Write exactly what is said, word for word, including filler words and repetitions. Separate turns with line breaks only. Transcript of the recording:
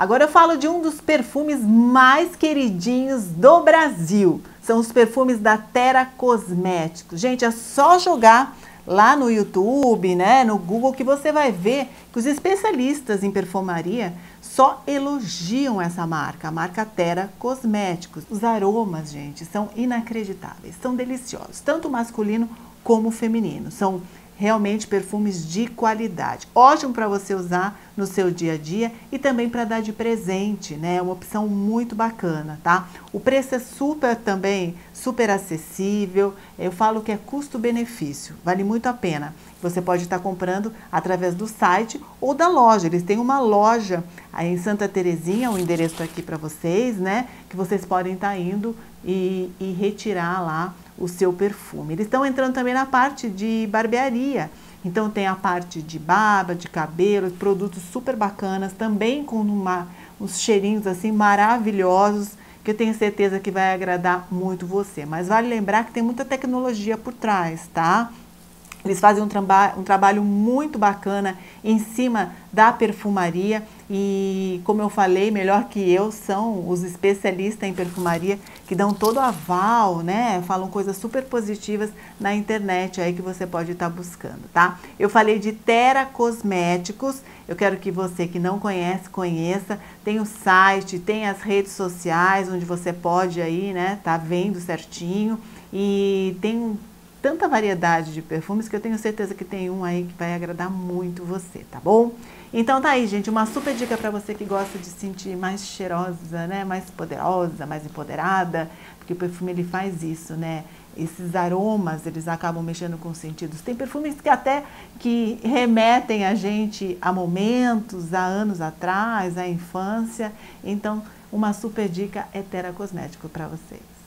Agora eu falo de um dos perfumes mais queridinhos do Brasil. São os perfumes da Terra Cosméticos. Gente, é só jogar lá no YouTube, né, no Google, que você vai ver que os especialistas em perfumaria só elogiam essa marca, a marca Terra Cosméticos. Os aromas, gente, são inacreditáveis, são deliciosos, tanto masculino como feminino. São realmente perfumes de qualidade. Ótimo para você usar no seu dia a dia e também para dar de presente, né? É uma opção muito bacana, tá? O preço é super também, super acessível. Eu falo que é custo-benefício, vale muito a pena. Você pode estar comprando através do site ou da loja. Eles têm uma loja aí em Santa Terezinha, o endereço tá aqui para vocês, né? Que vocês podem estar indo e, e retirar lá o seu perfume. Eles estão entrando também na parte de barbearia. Então tem a parte de barba, de cabelo, produtos super bacanas, também com uma, uns cheirinhos assim maravilhosos, que eu tenho certeza que vai agradar muito você. Mas vale lembrar que tem muita tecnologia por trás, tá? Eles fazem um, traba um trabalho muito bacana em cima da perfumaria e, como eu falei, melhor que eu, são os especialistas em perfumaria que dão todo o aval, né? Falam coisas super positivas na internet aí que você pode estar buscando, tá? Eu falei de Terra Cosméticos, eu quero que você que não conhece, conheça. Tem o site, tem as redes sociais, onde você pode aí, né, tá vendo certinho e tem tanta variedade de perfumes que eu tenho certeza que tem um aí que vai agradar muito você, tá bom? Então tá aí, gente, uma super dica para você que gosta de se sentir mais cheirosa, né, mais poderosa, mais empoderada, porque o perfume ele faz isso, né? Esses aromas, eles acabam mexendo com os sentidos. Tem perfumes que até que remetem a gente a momentos, a anos atrás, à infância. Então, uma super dica é Terra Cosmético para vocês.